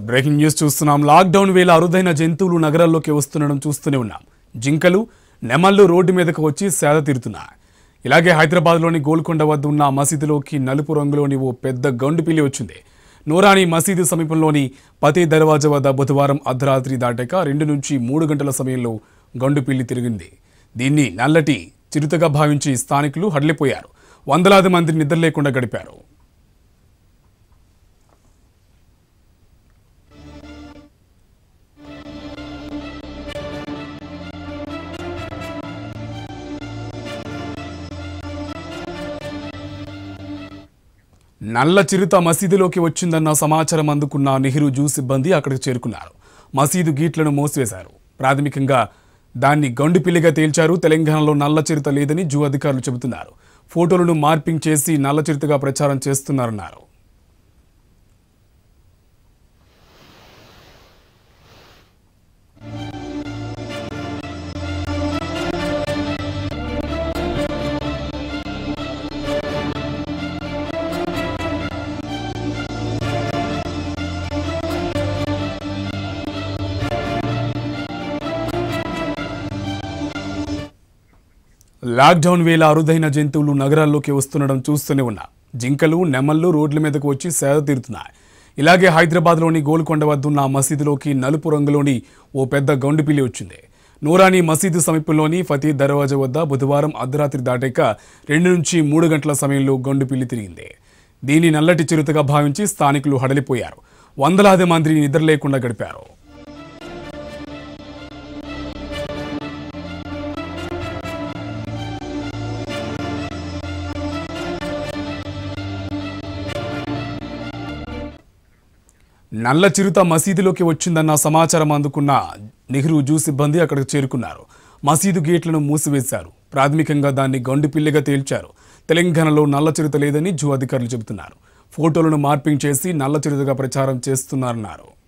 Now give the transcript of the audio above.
Breaking news చూస్తున్నాం. Lockdown వేళ అరుదైన జంతువులు నగరాల్లోకి వస్తుండడం చూస్తూనే ఉన్నాం. జింకలు, నెమళ్ళు రోడ్డు మీదకు వచ్చి సేద తీరుతున్నాయి. ఇలాగే హైదరాబాద్లోని గోల్కొండ వద్ద ఉన్న మసీదులోకి నలుపు రంగులోని ఓ పెద్ద గండుపిల్లి వచ్చింది. నూరానీ మసీదు సమీపంలోని పతే దర్వాజా వద్ద బుధవారం అర్ధరాత్రి దాటాక 2 నుంచి 3 గంటల సమయంలో గండుపిల్లి తిరిగింది. దీన్ని నల్లటి చిరుతగా భావించి స్థానికులు హడలిపోయారు. వందలాది మంది నిద్ర లేకుండా గడిపారు. నల్ల చిరుత మసీదులోకి వచ్చిందన్న సమాచారం అందుకున్న నెహ్రూ జూ సిబ్బంది అక్కడికి చేరుకున్నారు. మసీదు గేట్లను మూసివేశారు. ప్రాథమికంగా దాన్ని గండుపిల్లిగా తేల్చారు. తెలంగాణలో నల్ల చిరుత లేదని జూ అధికారులు చెబుతున్నారు. ఫోటోలను మార్పింగ్ చేసి నల్ల చిరుతగా ప్రచారం చేస్తున్నారన్నారు. లాక్డౌన్ వేళ అరుదైన జంతువులు నగరాల్లోకి వస్తుండడం చూస్తూనే ఉన్నా. జింకలు, నెమళ్ళు రోడ్ల మీదకు వచ్చి సేద తీరుతున్నాయి. ఇలాగే హైదరాబాద్లోని గోల్కొండ వద్ద ఉన్న మసీదులోకి నలుపు రంగులోని ఓ పెద్ద గండుపిల్లి వచ్చింది. నూరానీ మసీదు సమీపంలోని ఫతే దర్వాజా వద్ద బుధవారం అర్ధరాత్రి దాటాక 2 నుంచి 3 గంటల సమయంలో గండుపిల్లి తిరిగింది. దీన్ని నల్లటి చిరుతగా భావించి స్థానికులు హడలిపోయారు. వందలాది మంది నిద్ర లేకుండా గడిపారు. నల్ల చిరుత మసీదులోకి వచ్చిందన్న సమాచారం అందుకున్న నెహ్రూ జూ సిబ్బంది అక్కడికి చేరుకున్నారు. మసీదు గేట్లను మూసివేశారు. ప్రాథమికంగా దాన్ని గండుపిల్లిగా తేల్చారు. తెలంగాణలో నల్ల చిరుత లేదని జూ అధికారులు చెబుతున్నారు. ఫోటోలను మార్పింగ్ చేసి నల్ల చిరుతగా ప్రచారం చేస్తున్నారన్నారు.